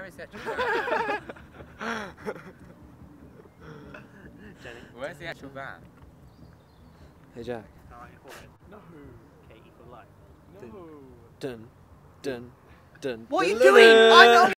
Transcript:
Where is the actual Jenny. Where's the actual van? Hey Jack. Alright, hold it. No. Okay, equal life. No. Dun, dun, dun. What are you dun, doing? dun. I know.